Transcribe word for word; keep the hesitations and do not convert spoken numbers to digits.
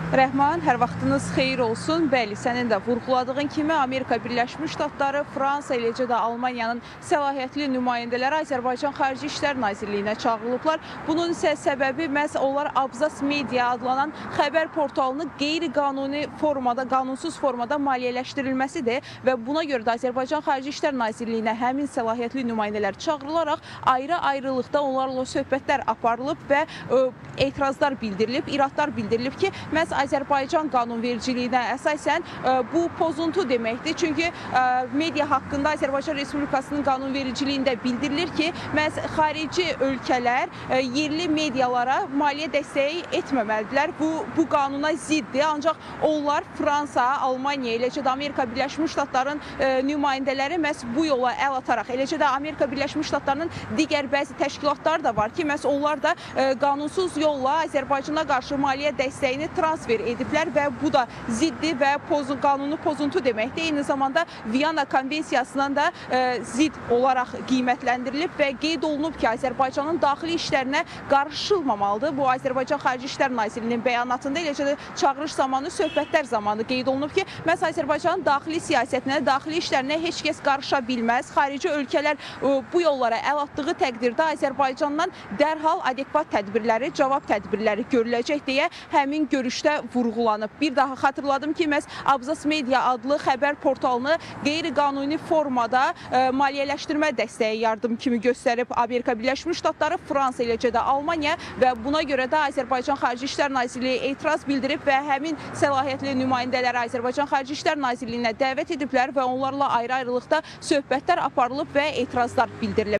Rəhman, hər vaxtınız xeyir olsun. Bəli, sənin də vurğuladığın kimi Amerika Birləşmiş Ştatları, Fransa, eləcə də Almaniyanın səlahiyyətli nümayəndələri Azərbaycan Xarici İşlər Nazirliyinə çağırılıblar. Bunun isə səbəbi məhz onlar Abzas Media adlanan xəbər portalını qeyri-qanuni formada, qanunsuz formada maliyyələşdirilməsidir və buna görə də Azərbaycan Xarici İşlər Nazirliyinə həmin səlahiyyətli nümayəndələr çağırılaraq ayrı-ayrılıqda onlarla söhbətlər aparılıb və ə, etirazlar bildirilib, iradlar bildirilib ki, məhz Azərbaycan qanunvericiliyinə əsasən ə, bu pozuntu deməkdir. Çünki ə, media haqqında Azərbaycan Respublikasının qanunvericiliyində bildirilir ki, məhz xarici ölkələr ə, yerli medialara maliyyə dəstəyi etməməlidirlər. Bu, bu qanuna ziddir. Ancaq onlar Fransa, Almaniya, eləcə də Amerika Birləşmiş Ştatlarının ə, nümayəndələri məhz bu yola əl ataraq, eləcə də Amerika Birləşmiş Ştatlarının digər bəzi təşkilatları da var ki, məhz onlar da ə, qanunsuz yolla Azərbaycana qarşı maliyyə dəstəyini transfer ediblər və bu da ziddi və pozun, qanunu pozuntu deməkdir. Eyni zamanda Viyana Konvensiyasından da e, zid olaraq qiymətləndirilib və qeyd olunub ki, Azərbaycanın daxili işlərinə qarışılmamalıdır. Bu, Azərbaycan Xarici İşlər Nazirliyinin bəyanatında, eləcə də çağırış zamanı, söhbətlər zamanı qeyd olunub ki, məhz Azərbaycanın daxili siyasətinə, daxili işlərinə heç kəs qarışa bilməz. Xarici ölkələr e, bu yollara əl atdığı təqdirdə Azərbaycandan dərhal adekvat tədbirləri, cavab tədbirləri görüləcək deyə həmin görüşdə vurğulanıb. Bir daha xatırladım ki, məhz Abzas Media adlı xəbər portalını qeyri-qanuni formada e, maliyyələşdirmə dəstəyi yardım kimi göstərib Amerika Birləşmiş Ştatları, Fransa, eləcə də Almaniya və buna görə də Azərbaycan Xarici İşlər Nazirliyi etiraz bildirib və həmin səlahiyyətli nümayəndələri Azərbaycan Xarici İşlər Nazirliyinə dəvət ediblər və onlarla ayrı-ayrılıqda söhbətlər aparılıb və etirazlar bildirilib.